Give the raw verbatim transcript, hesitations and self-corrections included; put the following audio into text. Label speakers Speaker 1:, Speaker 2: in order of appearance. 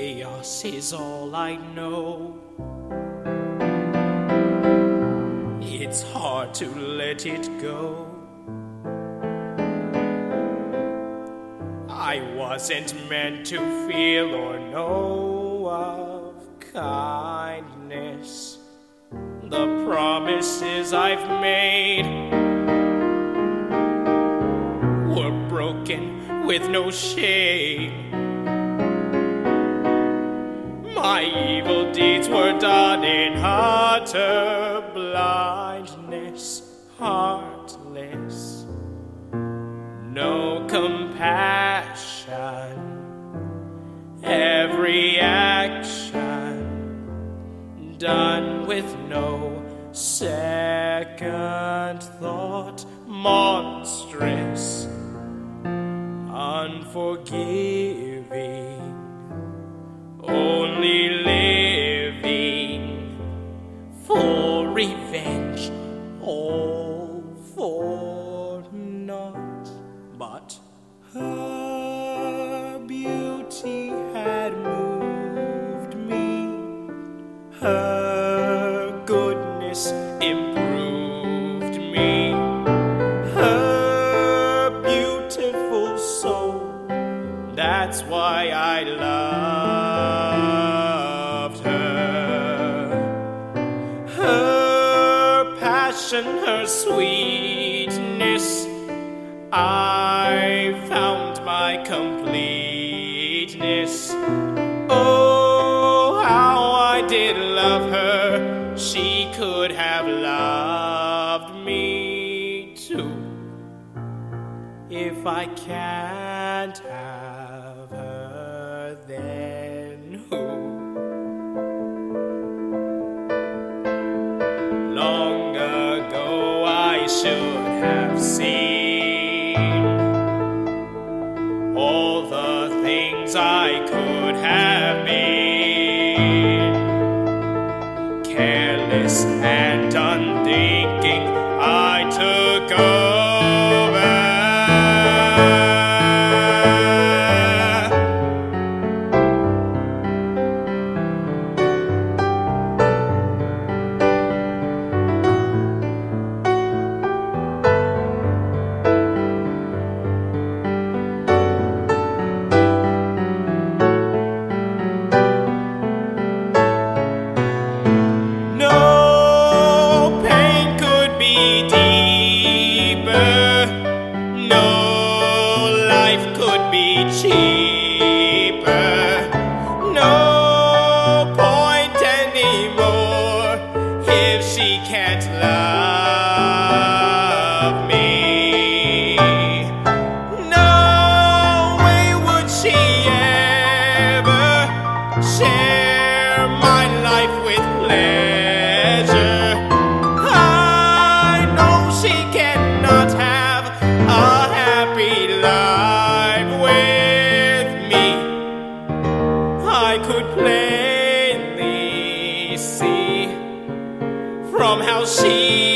Speaker 1: Chaos is all I know. It's hard to let it go. I wasn't meant to feel or know of kindness. The promises I've made were broken with no shame. My evil deeds were done in utter blindness, heartless, no compassion. Every action done with no second thought, monstrous, unforgiving, only living for revenge, all for naught. But her beauty had moved me, her goodness improved me, her beautiful soul, that's why I loved her. Her passion, her sweetness, I found my completeness. Oh, how I did love her. She could have loved me too. If I can't have her, then who? Long ago I should have seen all the things I could have been. Careless and unthinking, I took over. Cheaper, no point anymore if she can't love me. No way would she ever share my life with pleasure. I know she cannot have a happy life with me. I could plainly see from how she